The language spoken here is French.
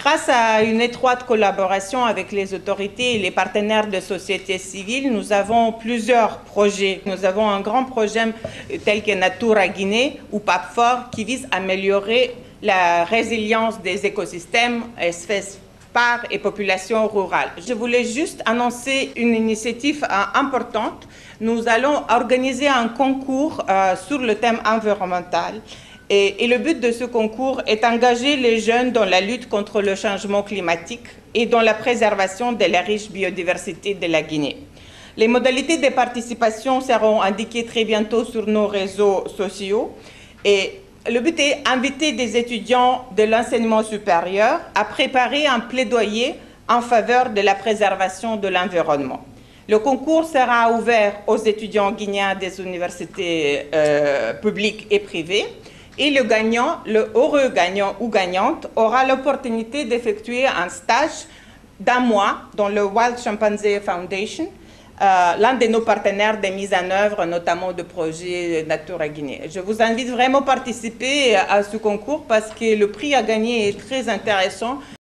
Grâce à une étroite collaboration avec les autorités et les partenaires de société civile, nous avons plusieurs projets. Nous avons un grand projet tel que Natura Guinée ou PAPFOR qui vise à améliorer la résilience des écosystèmes, espèces phares et populations rurales. Je voulais juste annoncer une initiative importante. Nous allons organiser un concours sur le thème environnemental. Et le but de ce concours est d'engager les jeunes dans la lutte contre le changement climatique et dans la préservation de la riche biodiversité de la Guinée. Les modalités de participation seront indiquées très bientôt sur nos réseaux sociaux. Et le but est d'inviter des étudiants de l'enseignement supérieur à préparer un plaidoyer en faveur de la préservation de l'environnement. Le concours sera ouvert aux étudiants guinéens des universités publiques et privées. Et le gagnant, le heureux gagnant ou gagnante, aura l'opportunité d'effectuer un stage d'1 mois dans le Wild Chimpanzee Foundation, l'un de nos partenaires de mise en œuvre, notamment de projets Natura Guinée. Je vous invite vraiment à participer à ce concours parce que le prix à gagner est très intéressant.